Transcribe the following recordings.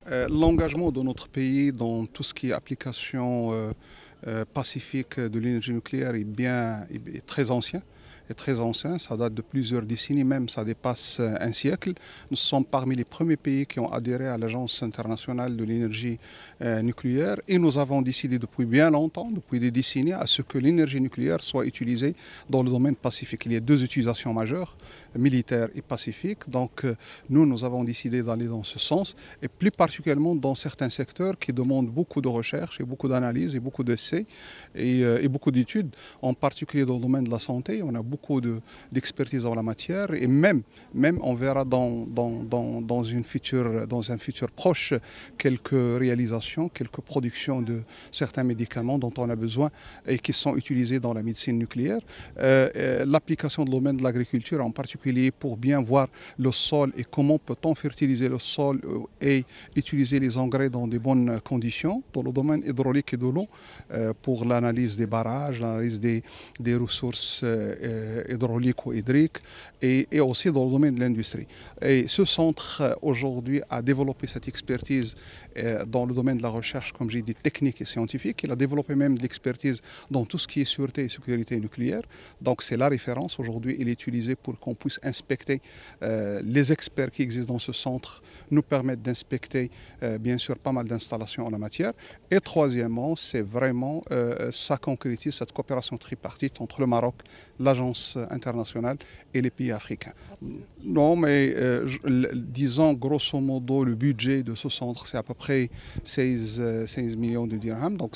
L'engagement de notre pays dans tout ce qui est application pacifique de l'énergie nucléaire est très ancien. Est très ancien, ça date de plusieurs décennies, même ça dépasse un siècle. Nous sommes parmi les premiers pays qui ont adhéré à l'Agence internationale de l'énergie nucléaire et nous avons décidé depuis bien longtemps, depuis des décennies, à ce que l'énergie nucléaire soit utilisée dans le domaine pacifique. Il y a deux utilisations majeures, militaire et pacifique. Donc nous avons décidé d'aller dans ce sens et plus particulièrement dans certains secteurs qui demandent beaucoup de recherche et beaucoup d'analyse et beaucoup d'essais et beaucoup d'études, en particulier dans le domaine de la santé. On a beaucoup d'expertise en la matière et même on verra dans un futur proche quelques réalisations, quelques productions de certains médicaments dont on a besoin et qui sont utilisés dans la médecine nucléaire. L'application de domaine de l'agriculture en particulier pour bien voir le sol et comment peut-on fertiliser le sol et utiliser les engrais dans de bonnes conditions dans le domaine hydraulique et de l'eau pour l'analyse des barrages, l'analyse des ressources hydrauliques ou hydriques et aussi dans le domaine de l'industrie. Et ce centre aujourd'hui a développé cette expertise dans le domaine de la recherche, comme j'ai dit, technique et scientifique. Il a développé même de l'expertise dans tout ce qui est sûreté et sécurité nucléaire. Donc c'est la référence aujourd'hui. Il est utilisé pour qu'on puisse inspecter. Les experts qui existent dans ce centre nous permettent d'inspecter bien sûr pas mal d'installations en la matière. Et troisièmement, c'est vraiment ça concrétise cette coopération tripartite entre le Maroc, l'Agence internationale et les pays africains. Non, mais disons grosso modo, le budget de ce centre, c'est à peu près 16 millions de dirhams. Donc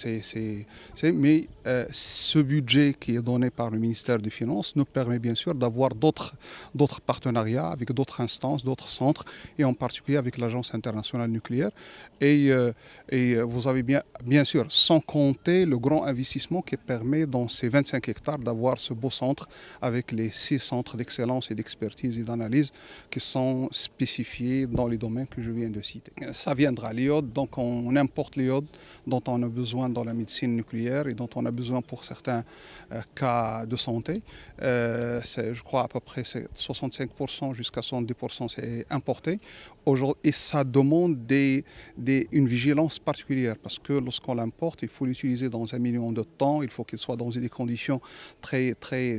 mais ce budget qui est donné par le ministère des Finances nous permet bien sûr d'avoir d'autres partenariats avec d'autres instances, d'autres centres, et en particulier avec l'Agence internationale nucléaire. Et vous avez bien sûr, sans compter le grand investissement qui permet dans ces 25 hectares d'avoir ce beau centre avec les 6 centres d'excellence et d'expertise et d'analyse qui sont spécifiés dans les domaines que je viens de citer. Ça viendra l'iode, donc on importe l'iode dont on a besoin dans la médecine nucléaire et dont on a besoin pour certains cas de santé. Je crois à peu près 65% jusqu'à 70% c'est importé. Et ça demande une vigilance particulière parce que lorsqu'on l'importe, il faut l'utiliser dans un minimum de temps, il faut qu'il soit dans des conditions très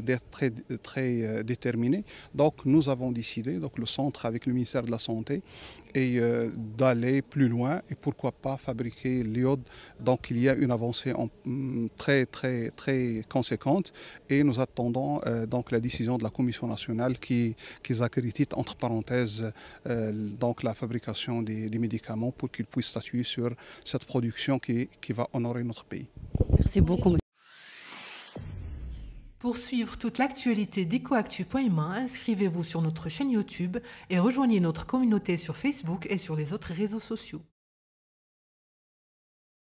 déterminées. Donc nous avons décidé, donc le centre avec le ministère de la Santé, d'aller plus loin et pourquoi pas fabriquer l'iode. Donc il y a une avancée très conséquente et nous attendons donc la décision de la Commission nationale qui accrédite entre parenthèses donc la fabrication des médicaments pour qu'ils puissent statuer sur cette production qui va honorer notre pays. Merci beaucoup. Pour suivre toute l'actualité d'EcoActu.ma, inscrivez-vous sur notre chaîne YouTube et rejoignez notre communauté sur Facebook et sur les autres réseaux sociaux.